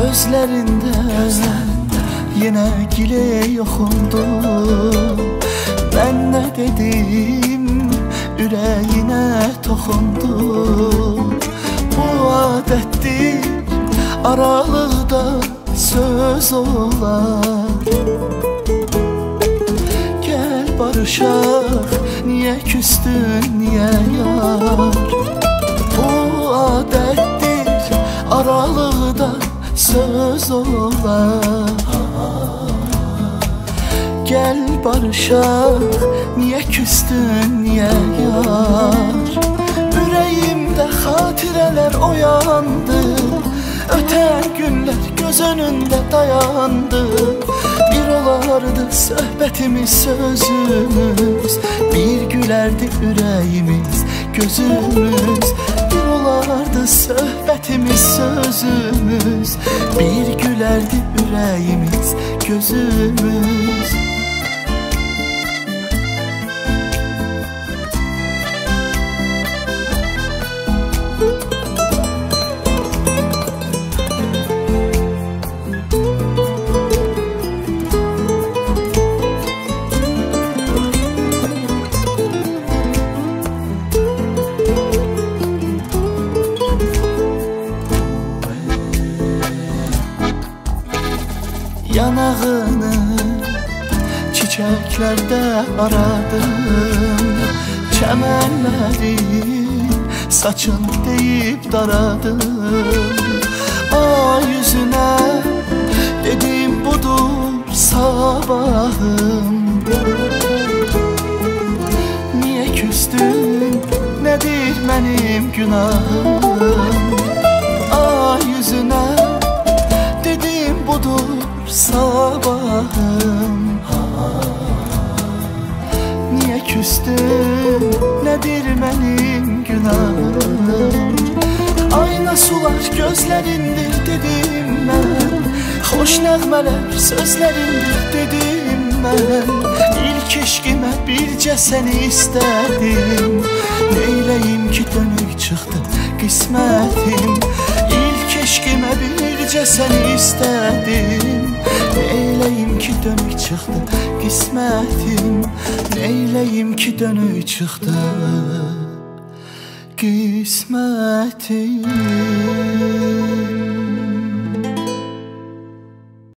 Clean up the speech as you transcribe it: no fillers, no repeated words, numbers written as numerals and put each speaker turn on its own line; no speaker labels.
Gözlerinde yine gile yoxundu. Ben ne dedim ürəyinə toxundu. Bu adətdir aralıqda söz olar. Gel barışaq, niye küstün, niye yar? Bu adətdir aralıqda söz olar. Gel barışaq, niye küstün, niye yar? Ürəyimdə xatirələr oyandı. Ötən günlər göz önündə dayandı. Bir olardı söhbətimiz, sözümüz. Bir gülərdi ürəyimiz, gözümüz. Bir olardı söhbətimiz, sözümüz. Bir gülərdi ürəyimiz, gözümüz. Yanağını çiçeklerde aradım. Çemenleri saçın deyip daradım. Ay yüzüne dedim budur sabahım. Niye küstün, nedir benim günahım? Ay yüzüne dedim budur sabahım. Niye küstün, nedir benim günahım? Ayna sular gözlerindir dedim ben. Hoş nəğmələr sözlerindir dedim ben. İlk eşkime bircə seni istedim. Neyleyim ki dönük çıktı qismətim. İlk eşkime bircə seni istedim. Neyleyim ki dönük çıktı qismətim. Neyleyim ki dönük çıktı qismətim.